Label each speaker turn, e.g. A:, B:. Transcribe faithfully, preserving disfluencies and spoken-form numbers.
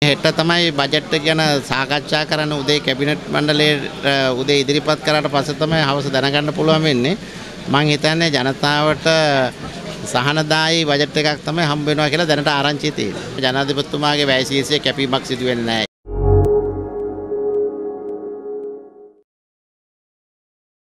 A: හෙට තමයි බජට් එක ගැන සාකච්ඡා කරන්න උදේ කැබිනට් මණ්ඩලයේ උදේ ඉදිරිපත් කරාට පස්සේ තමයි හවස දැනගන්න පුළුවන් වෙන්නේ. මම හිතන්නේ ජනතාවට සහනදායී බජට් එකක් තමයි හම්බ වෙනවා කියලා දැනට ආරංචි තියෙනවා. ජනාධිපතිතුමාගේ වැය ශීර්ෂයේ කැපීමක් සිදු වෙන්නේ නැහැ.